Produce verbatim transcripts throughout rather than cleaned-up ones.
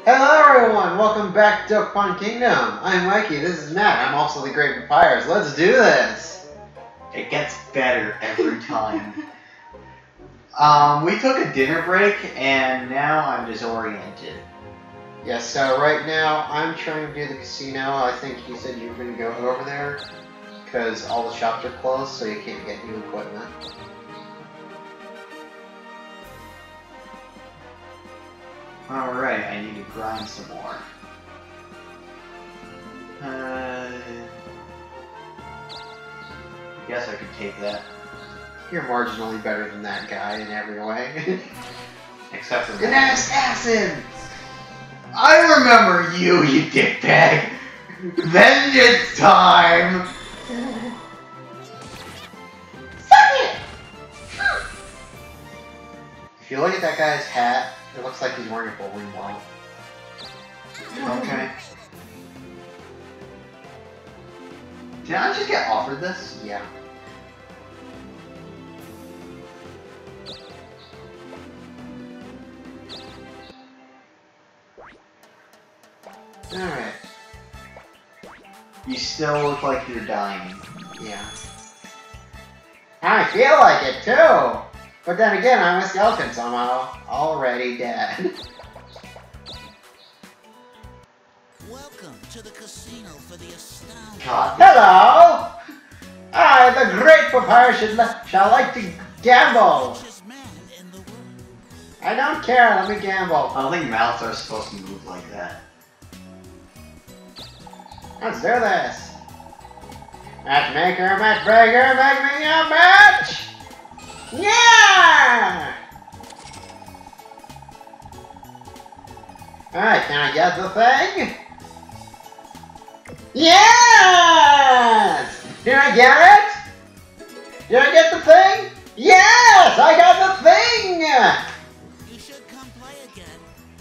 Hello everyone, welcome back to Dokapon Kingdom. I'm Mikey, this is Matt, I'm also the Great Vampires. Let's do this! It gets better every time. um, we took a dinner break and now I'm disoriented. Yes, so right now I'm trying to do the casino. I think you said you were going to go over there because all the shops are closed so you can't get new equipment. Alright, I need to grind some more. Uh, I guess I could take that. You're marginally better than that guy in every way. Except for An assassin! I remember you, you dickbag! Vengeance time! Suck it! If you look at that guy's hat, it looks like he's wearing a bowling ball. Okay. Did I just get offered this? Yeah. Alright. You still look like you're dying. Yeah. I feel like it too! But then again, I'm a skeleton, so I'm al- already dead. Welcome to the casino for the astounding. God. Hello! I, the Great Papyrus, should li- shall like to gamble! Richest man in the world. I don't care, let me gamble. I don't think mouths are supposed to move like that. Let's do this. Matchmaker, matchbreaker, make me a match! Yeah! Alright, can I get the thing? Yes! Did I get it? Did I get the thing? Yes! I got the thing! You should come play again.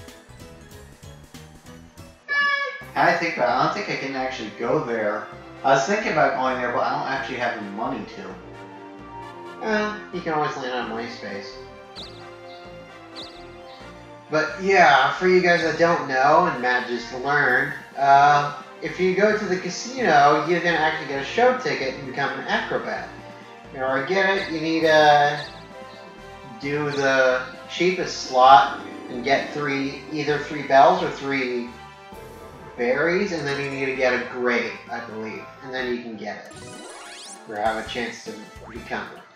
I think about it, I don't think I can actually go there. I was thinking about going there, but I don't actually have any money to. Well, you can always land on MySpace. But yeah, for you guys that don't know, and Matt just learned, uh, if you go to the casino, you can actually get a show ticket and become an acrobat. In order to get it, you need to do the cheapest slot and get three, either three bells or three berries, and then you need to get a grade, I believe, and then you can get it, or have a chance to become it.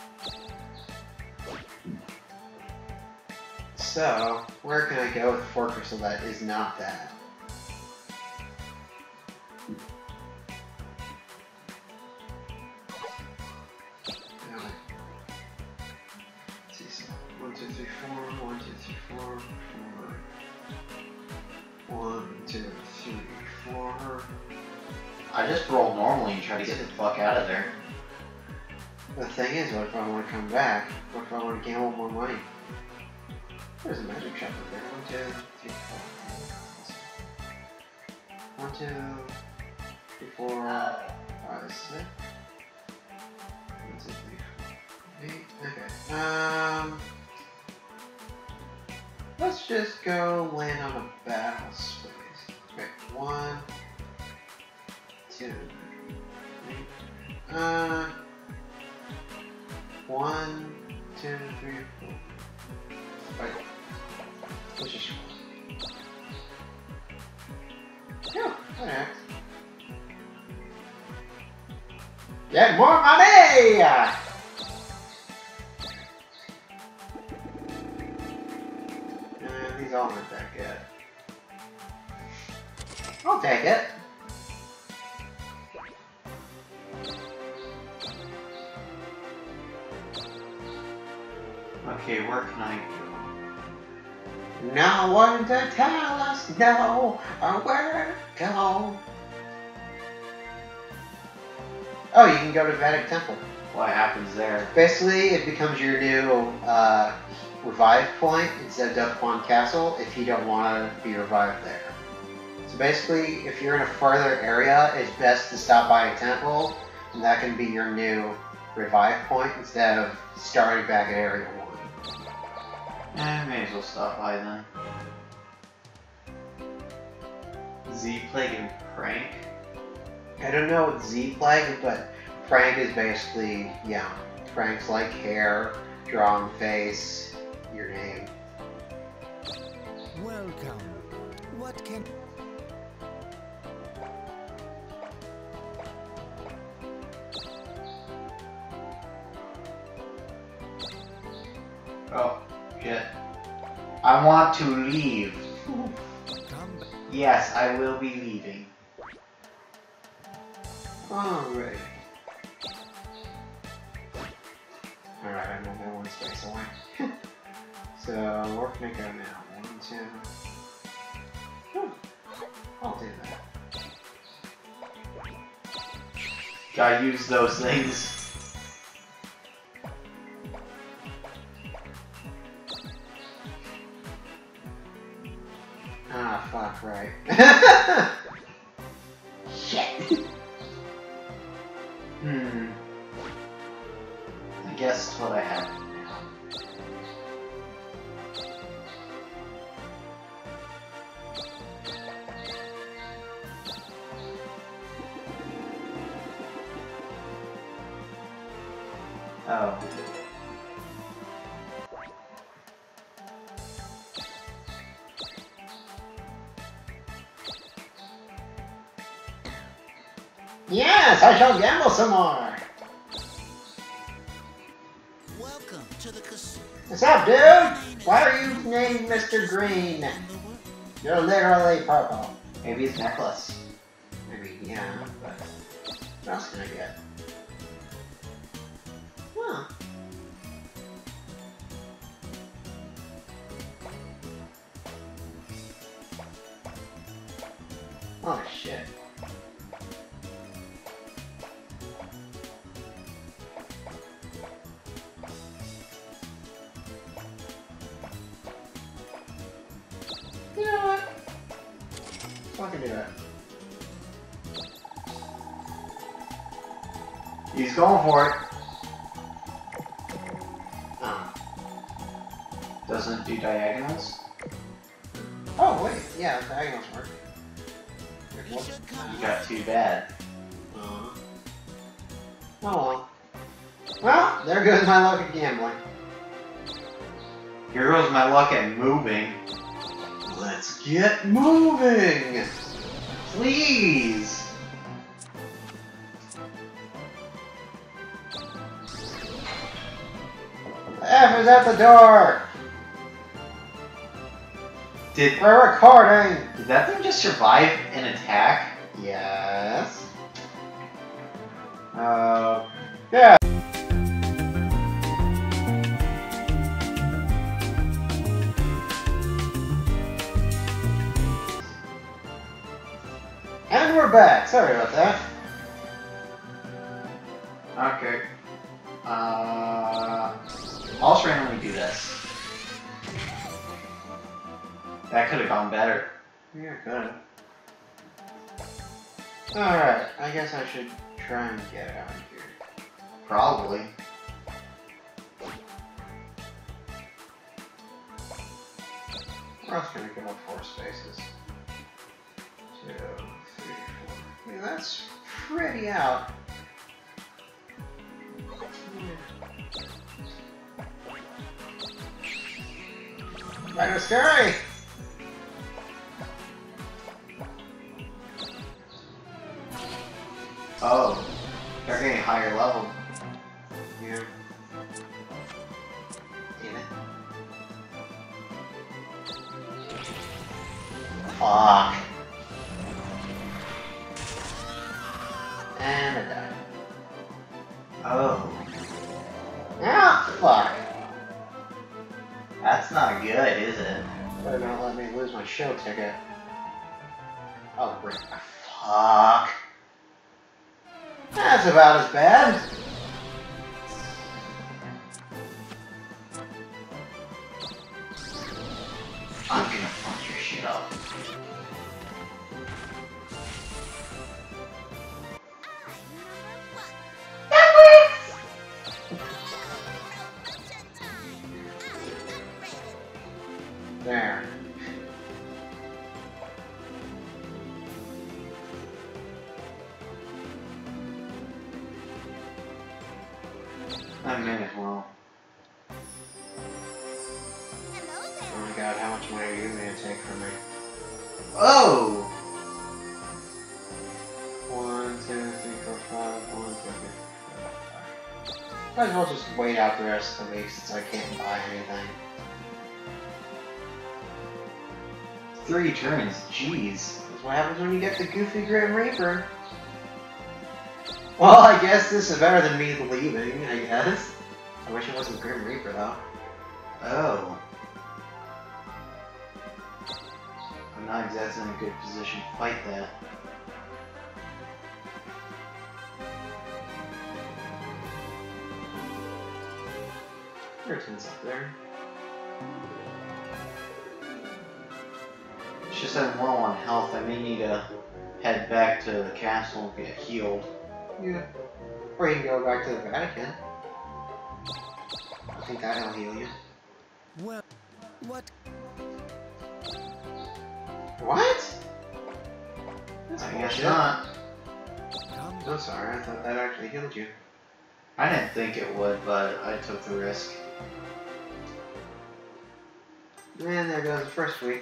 So, where can I go with Fortress that is not that? Alright. Let's see, so one, two, three, four, one, two, three, four, four. One, two, three, four. I just roll normally and try to get the fuck out of there. The thing is, what if I want to come back? What if I want to gamble more money? There's a magic shop up there. One, two, three, four. One, two, three, four, five, six. One, two, three, four, eight. Okay. Um. Let's just go land on a battle space. Okay. One, two, three. Uh. One, two, three, four. Right. Let's just. Yeah, that acts. Get more money! Uh, these all aren't that good. I'll take it. Okay, where can I go? No one to tell us no or where to go. Oh, you can go to Vedic Temple. What happens there? Basically, it becomes your new uh, revive point instead of Dokapon Castle if you don't want to be revived there. So basically, if you're in a farther area, it's best to stop by a temple, and that can be your new revive point instead of starting back at Area one. Eh, may as well stop by then. Z-Plague and Prank? I don't know what Z-Plague, but prank is basically, yeah, pranks like hair, drawn face, your name. Welcome. What can... Oh, shit. I want to leave. Come back. Yes, I will be leaving. Alright. Alright, I moved that one space away. So, where can I go now? One, two... Whew. I'll do that. Gotta use those things. Ah, fuck, right. Shit! Hmm. I guess what I have now. Oh. Yes, I shall gamble some more! Welcome to the casino. What's up, dude? Why are you named Mister Green? You're literally purple. Maybe it's necklace. I mean, yeah, but what else can I get? Huh. Oh, shit. You know what? Fucking do it. He's going for it. Oh. Doesn't do diagonals. Oh, wait. Yeah, diagonals work. Wait, You what? should come You got too bad. Uh, oh well. Well, there goes my luck at gambling. Here goes my luck at moving. Let's get moving! Please! F is at the door! Did, We're recording! did that thing just survive an attack? Yes. Uh, Yeah. And we're back. Sorry about that. okay. Uh, I'll just randomly do this. That could have gone better. Yeah, good. Alright, I guess I should try and get out of here. Probably. Where else can I go up four spaces? Two, three, four. I mean, that's pretty out. Rhino Scurry! Oh, they're getting higher level. Yeah. Damn it. Fuck. And I died. Oh, Ah, fuck. that's not good, is it? Better not let me lose my show ticket. Oh, great. Fuck. That's about as bad. I'm gonna fuck your shit up. There. I may as well. Oh my god, how much money are you gonna take from me? Oh! One, two, three, four, five, one, two, three, four, five. Might as well just wait out the rest of the week since I can't buy anything. Three turns, jeez. That's what happens when you get the Goofy Grim Reaper. Well, I guess this is better than me leaving, I guess. I wish it wasn't Grim Reaper, though. Oh. I'm not exactly in a good position to fight that. Merton's up there. It's just I'm low on health. I may need to head back to the castle and get healed. Yeah. Or you can go back to the Vatican. I think that'll heal you. Well, what? What? That's I guess bullshit. not. Come I'm sorry, I thought that actually healed you. I didn't think it would, but I took the risk. And there goes the first week.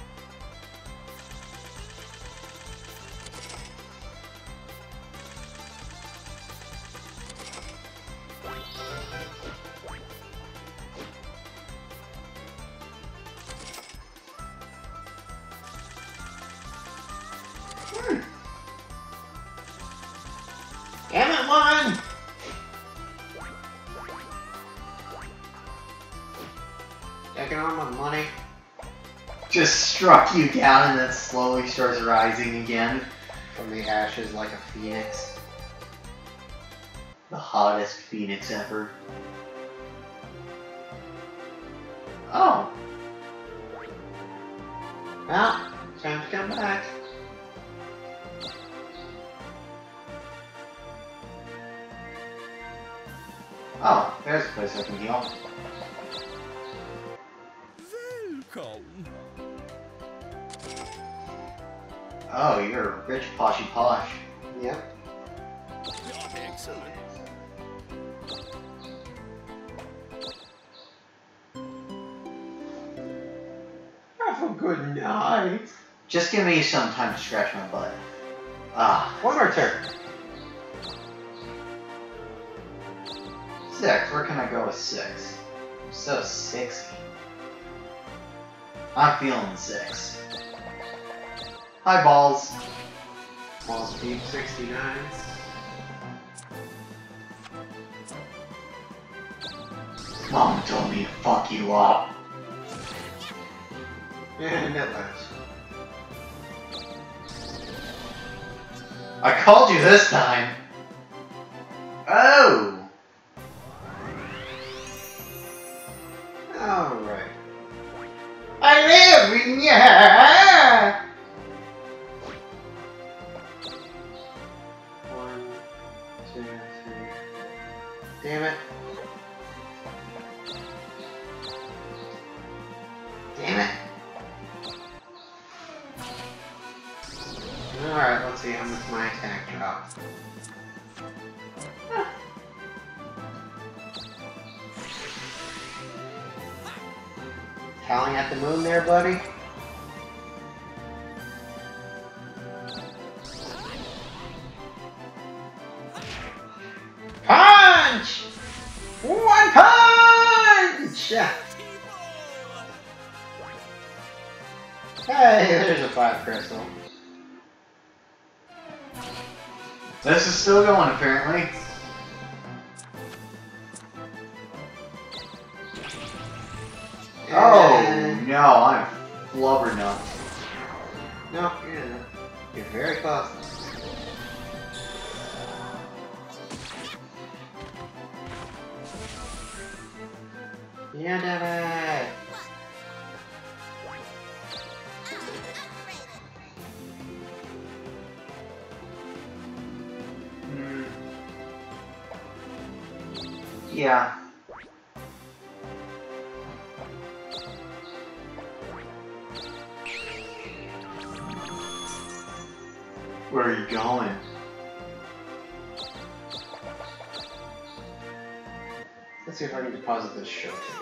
Hmm. Damn it, one! Taking all my money. Just struck you down and then slowly starts rising again. From the ashes like a phoenix. The hottest phoenix ever. Oh. Well, time to come back. Oh, there's a place I can heal. welcome. Oh, you're a rich poshy posh. Yep. Excellent. Have a good night. Just give me some time to scratch my butt. Ah, One more turn. six. Where can I go with six? I'm so sixty. I'm feeling six. Hi, balls. Ball speed sixty-nine. Mom told me to fuck you up. And it lands. I called you this time. Oh. Alright. I live in ya! One, two, three. Damn it. Damn it. Alright, let's see how much my attack dropped. Huh. Howling at the moon there, buddy? Punch! One punch! Hey, there's a five crystal. This is still going, apparently. Oh, And- no, I'm flubber nuts. No, you're not. You're very close. Yeah, damn it! Hmm. Yeah. Where are you going? Let's see if I can deposit this show ticket.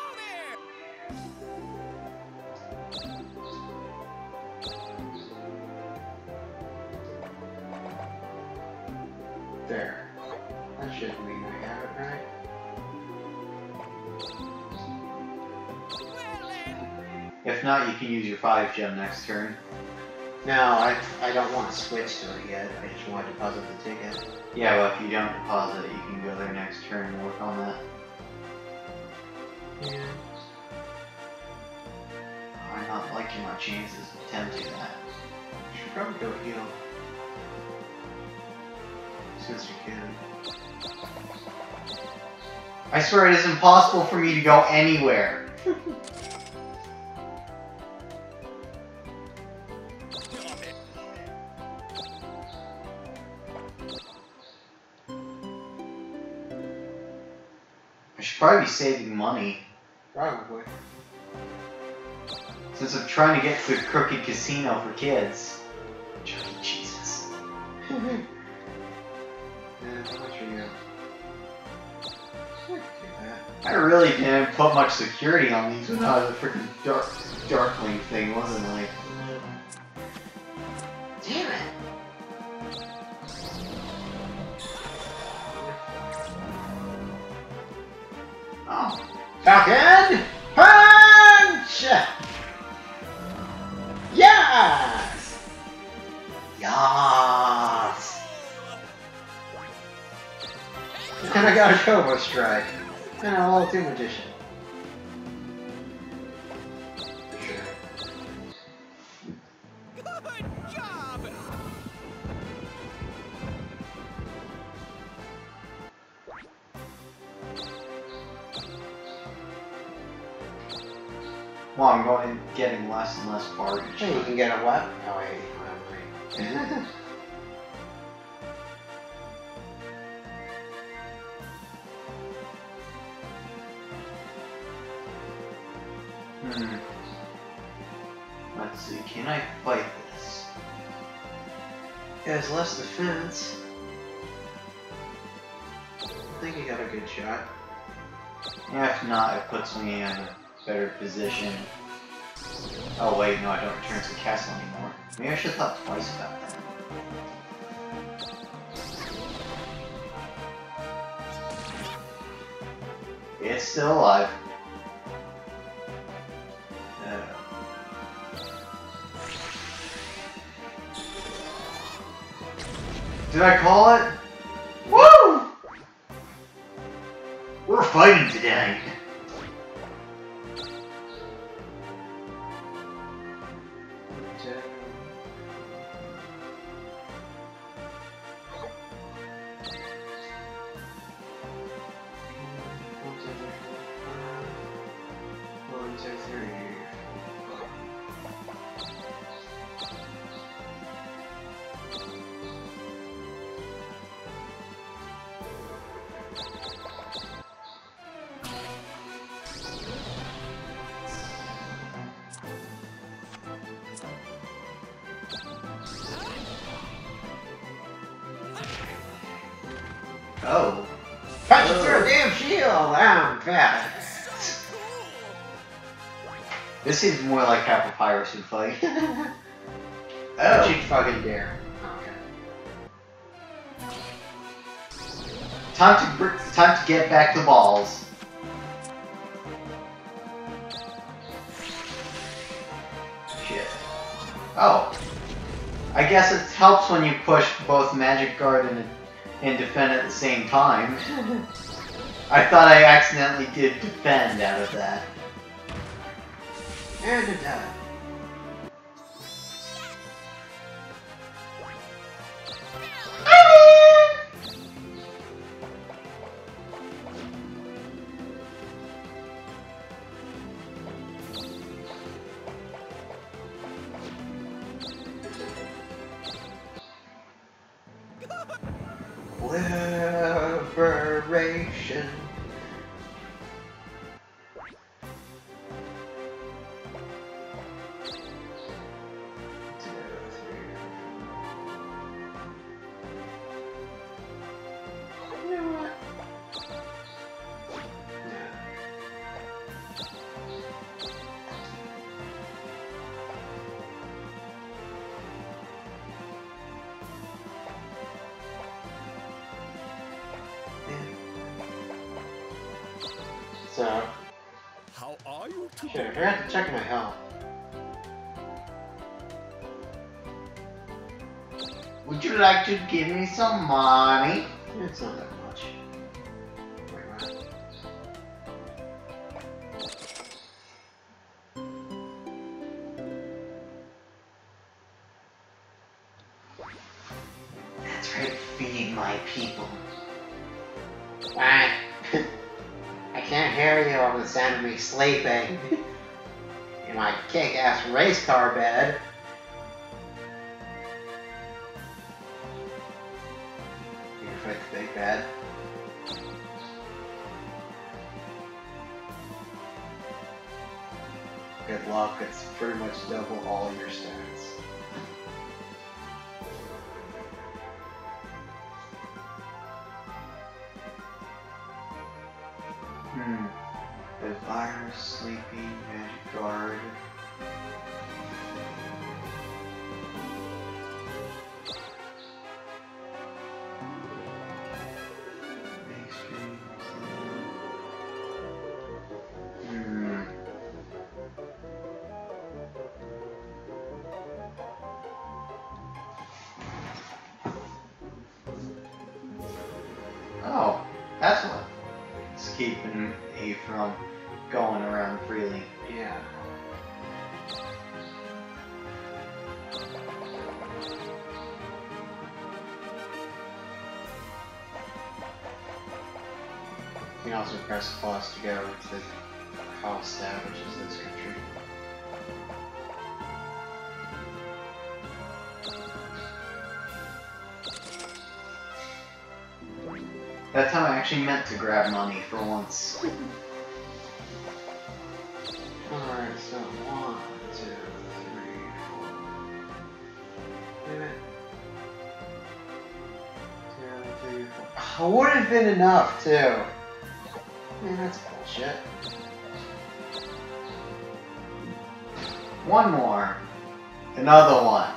There. That should mean I have it right. If not, you can use your five gem next turn. No, I, I don't want to switch to it yet. I just want to deposit the ticket. Yeah, well, if you don't deposit it, you can go there next turn and work on that. Yeah. I'm not liking my chances of attempting that. You should probably go heal. Since you can. I swear it is impossible for me to go anywhere. I should probably be saving money. Probably. Since I'm trying to get to the crooked casino for kids. Chuck E. Jesus. Yeah, how much are you? I really didn't put much security on these without the freaking dark darkling thing, wasn't I? Damn it! Oh. Falcon! Punch! Yes! Yes! And I got a Kobo Strike. And a level two Magician. Sure. Good job! Well, I'm going getting less and less far each Hey, you time. can get a what? Oh wait, wait. Hmm. Let's see, can I fight this? It has less defense. I think you got a good shot. Yeah, if not, it puts me in a better position. Oh wait, no, I don't return to the castle anymore. Maybe I should have thought twice about that. It's still alive. Uh, Did I call it? Woo! We're fighting today. One, two, three. Oh. Punch it through a damn shield! I'm fat. This seems more like how Papyrus would fight. Don't Oh. you fucking dare. Okay. Time to br time to get back the balls. Shit. Oh. I guess it helps when you push both Magic Guard and, and defend at the same time. I thought I accidentally did defend out of that. And it died. Liberation. up? How are you Shit, I today? forgot to check my health. Would you like to give me some money? It's not that much. Wait, what? That's right, feed my people. Fine. I can't hear you over the sound of me sleeping. In my kick-ass race car bed. You can fight the big bad. Good luck, it's pretty much double all your stats. Hmm. The virus, sleeping, magic guard. Hmm. Oh, that's what. It's keeping me from going around freely. Yeah. You can also press plus to go to Hallstatt, which is this country. That time I actually meant to grab money for once. Alright, so one, two, three, four. Wait a minute. Two, three, four. Oh, would have been enough, too. Man, that's bullshit. One more. Another one.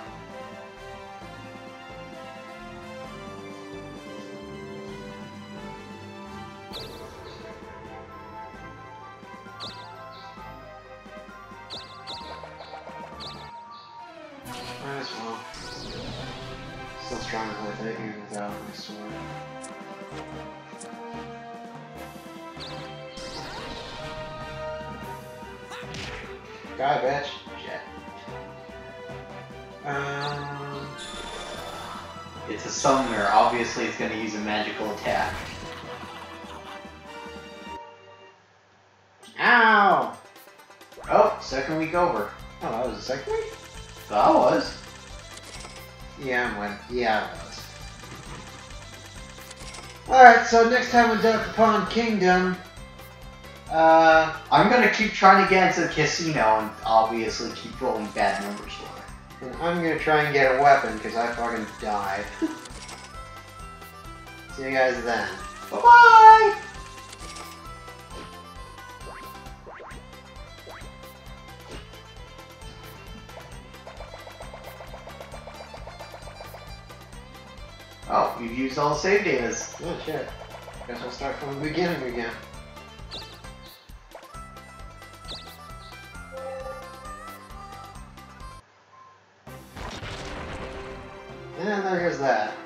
Might as well. Still stronger with it, even without my sword. Die, bitch. Shit. Um. It's a summoner. Obviously, it's going to use a magical attack. Ow! Oh, second week over. Oh, that was the second week? That was. Yeah, I'm win- Yeah, it was. Alright, so next time on Duck Upon Kingdom, uh, I'm going to keep trying to get into the casino and obviously keep rolling bad numbers for it. and I'm gonna try and get a weapon because I fucking died. See you guys then. Bye-bye! Oh, you've used all the save datas. Oh shit. Guess we'll start from the beginning again. And there goes that.